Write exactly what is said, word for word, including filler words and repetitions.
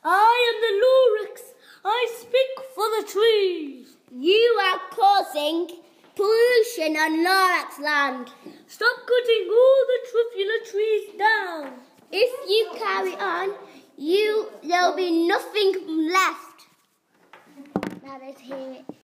I am the Lurex. I speak for the trees. You are causing pollution on Lorax land. Stop cutting all the truffula trees down. If you carry on, you there'll be nothing left. Now let's hear it.